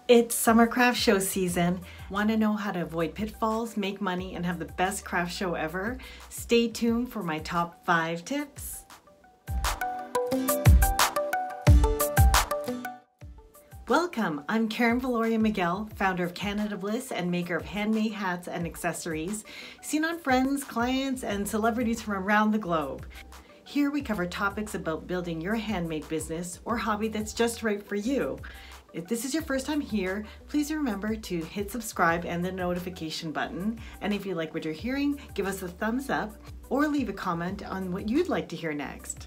It's summer craft show season. Want to know how to avoid pitfalls, make money, and have the best craft show ever? Stay tuned for my top 5 tips. Welcome, I'm Karen Valoria Miguel, founder of Canada Bliss and maker of handmade hats and accessories, seen on friends, clients, and celebrities from around the globe. Here we cover topics about building your handmade business or hobby that's just right for you. If this is your first time here, please remember to hit subscribe and the notification button. And if you like what you're hearing, give us a thumbs up or leave a comment on what you'd like to hear next.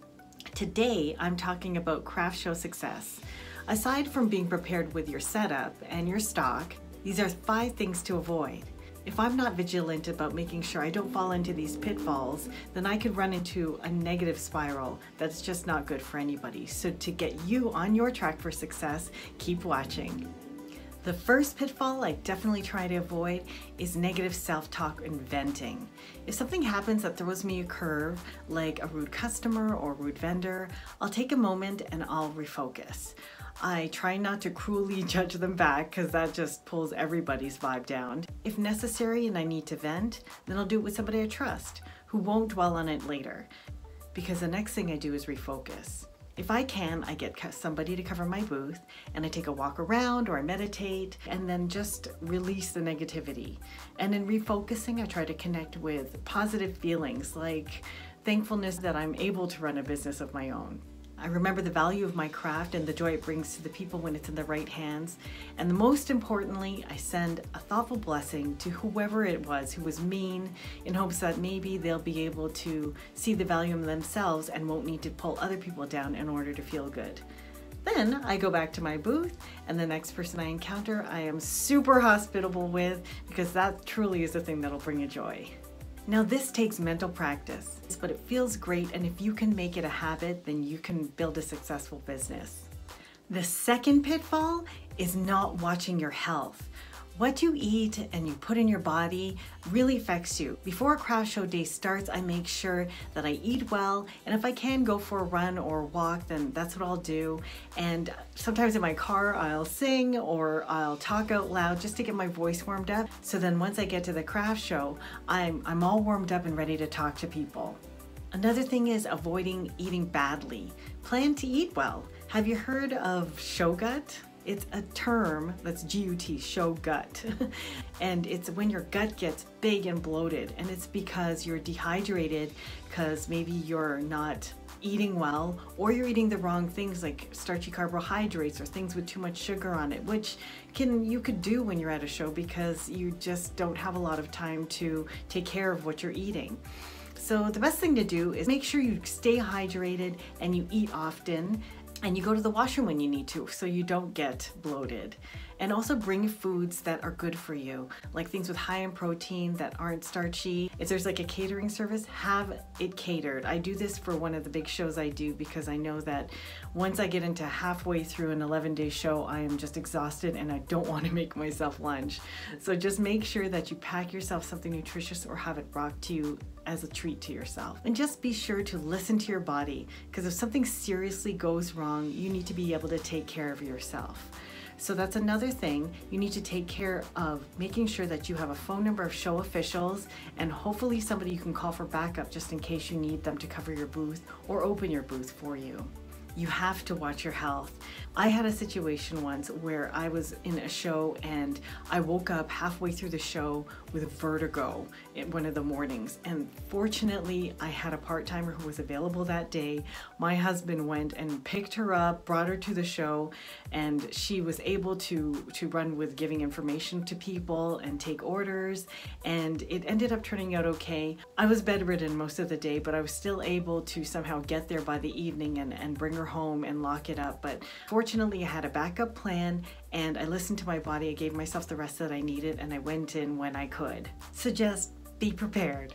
Today, I'm talking about craft show success. Aside from being prepared with your setup and your stock, these are 5 things to avoid. If I'm not vigilant about making sure I don't fall into these pitfalls, then I could run into a negative spiral that's just not good for anybody. So to get you on your track for success, keep watching. The first pitfall I definitely try to avoid is negative self-talk and venting. If something happens that throws me a curve, like a rude customer or rude vendor, I'll take a moment and I'll refocus. I try not to cruelly judge them back because that just pulls everybody's vibe down. If necessary and I need to vent, then I'll do it with somebody I trust who won't dwell on it later, because the next thing I do is refocus. If I can, I get somebody to cover my booth and I take a walk around or I meditate and then just release the negativity. And in refocusing, I try to connect with positive feelings like thankfulness that I'm able to run a business of my own. I remember the value of my craft and the joy it brings to the people when it's in the right hands. And most importantly, I send a thoughtful blessing to whoever it was who was mean, in hopes that maybe they'll be able to see the value in themselves and won't need to pull other people down in order to feel good. Then I go back to my booth, and the next person I encounter, I am super hospitable with, because that truly is the thing that'll bring you joy. Now this takes mental practice, but it feels great, and if you can make it a habit, then you can build a successful business. The second pitfall is not watching your health. What you eat and you put in your body really affects you. Before a craft show day starts, I make sure that I eat well, and if I can go for a run or walk, then that's what I'll do. And sometimes in my car, I'll sing or I'll talk out loud just to get my voice warmed up. So then once I get to the craft show, I'm all warmed up and ready to talk to people. Another thing is avoiding eating badly. Plan to eat well. Have you heard of show gut? It's a term that's G-U-T, show gut. And it's when your gut gets big and bloated, and it's because you're dehydrated, because maybe you're not eating well, or you're eating the wrong things like starchy carbohydrates or things with too much sugar on it, which you could do when you're at a show because you just don't have a lot of time to take care of what you're eating. So the best thing to do is make sure you stay hydrated and you eat often, and you go to the washroom when you need to so you don't get bloated. And also bring foods that are good for you, like things with high in protein that aren't starchy. If there's like a catering service, have it catered. I do this for one of the big shows I do because I know that once I get into halfway through an 11-day show, I am just exhausted and I don't want to make myself lunch. So just make sure that you pack yourself something nutritious or have it brought to you as a treat to yourself. And just be sure to listen to your body, because if something seriously goes wrong, you need to be able to take care of yourself. So that's another thing. You need to take care of making sure that you have a phone number of show officials and hopefully somebody you can call for backup just in case you need them to cover your booth or open your booth for you. You have to watch your health. I had a situation once where I was in a show and I woke up halfway through the show with vertigo in one of the mornings. And fortunately, I had a part-timer who was available that day. My husband went and picked her up, brought her to the show, and she was able to run with giving information to people and take orders. And it ended up turning out okay. I was bedridden most of the day, but I was still able to somehow get there by the evening and bring her home and lock it up. But fortunately, I had a backup plan and I listened to my body. I gave myself the rest that I needed and I went in when I could. So just be prepared.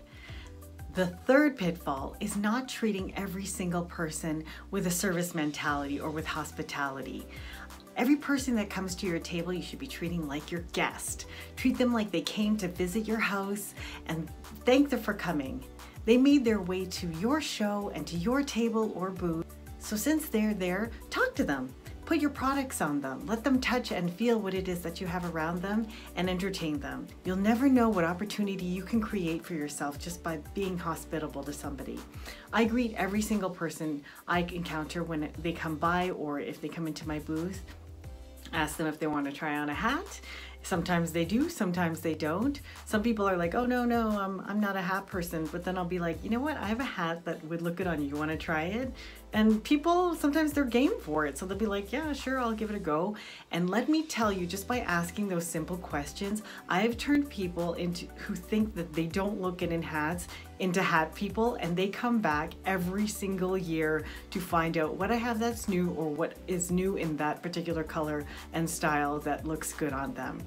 The third pitfall is not treating every single person with a service mentality or with hospitality. Every person that comes to your table, you should be treating like your guest. Treat them like they came to visit your house and thank them for coming. They made their way to your show and to your table or booth. So since they're there, talk to them. Put your products on them. Let them touch and feel what it is that you have around them and entertain them. You'll never know what opportunity you can create for yourself just by being hospitable to somebody. I greet every single person I encounter when they come by or if they come into my booth. Ask them if they want to try on a hat. Sometimes they do, sometimes they don't. Some people are like, oh no, I'm not a hat person. But then I'll be like, you know what? I have a hat that would look good on you. You want to try it? And people, sometimes they're game for it. So they'll be like, yeah, sure, I'll give it a go. And let me tell you, just by asking those simple questions, I've turned people who think that they don't look good in hats into hat people, and they come back every single year to find out what I have that's new or what is new in that particular color and style that looks good on them.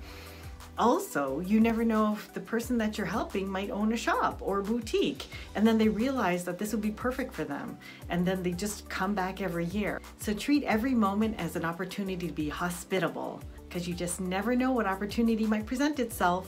Also, you never know if the person that you're helping might own a shop or a boutique, and then they realize that this would be perfect for them, and then they just come back every year. So treat every moment as an opportunity to be hospitable, because you just never know what opportunity might present itself.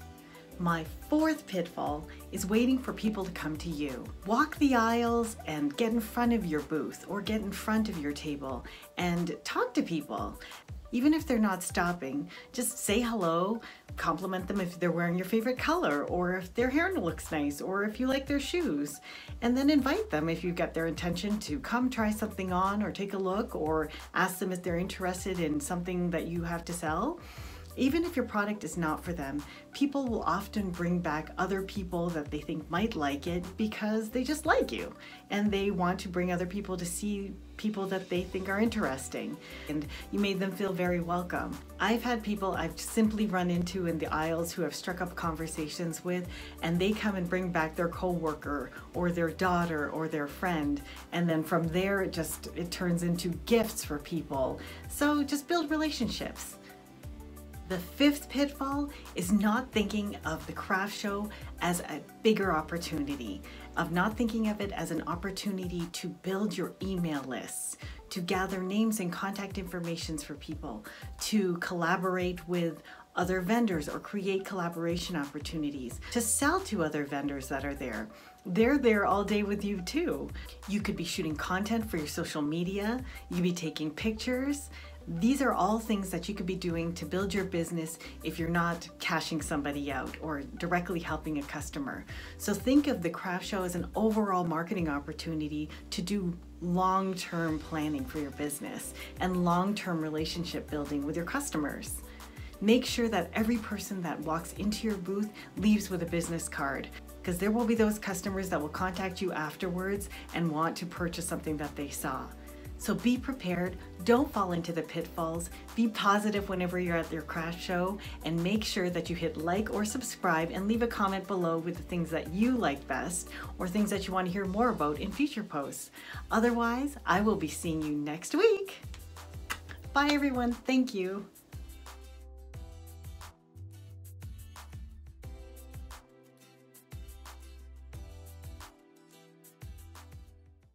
My fourth pitfall is waiting for people to come to you. Walk the aisles and get in front of your booth or get in front of your table and talk to people. Even if they're not stopping, just say hello, compliment them if they're wearing your favorite color, or if their hair looks nice, or if you like their shoes. And then invite them if you get their intention to come try something on or take a look, or ask them if they're interested in something that you have to sell. Even if your product is not for them, people will often bring back other people that they think might like it because they just like you and they want to bring other people to see people that they think are interesting, and you made them feel very welcome. I've had people I've simply run into in the aisles who have struck up conversations with, and they come and bring back their coworker or their daughter or their friend, and then from there it turns into gifts for people. So just build relationships. The fifth pitfall is not thinking of the craft show as a bigger opportunity, of not thinking of it as an opportunity to build your email lists, to gather names and contact informations for people, to collaborate with other vendors or create collaboration opportunities, to sell to other vendors that are there. They're there all day with you too. You could be shooting content for your social media, you could be taking pictures. These are all things that you could be doing to build your business if you're not cashing somebody out or directly helping a customer. So think of the craft show as an overall marketing opportunity to do long-term planning for your business and long-term relationship building with your customers. Make sure that every person that walks into your booth leaves with a business card, because there will be those customers that will contact you afterwards and want to purchase something that they saw. So be prepared, don't fall into the pitfalls, be positive whenever you're at your craft show, and make sure that you hit like or subscribe and leave a comment below with the things that you like best or things that you want to hear more about in future posts. Otherwise, I will be seeing you next week. Bye everyone, thank you.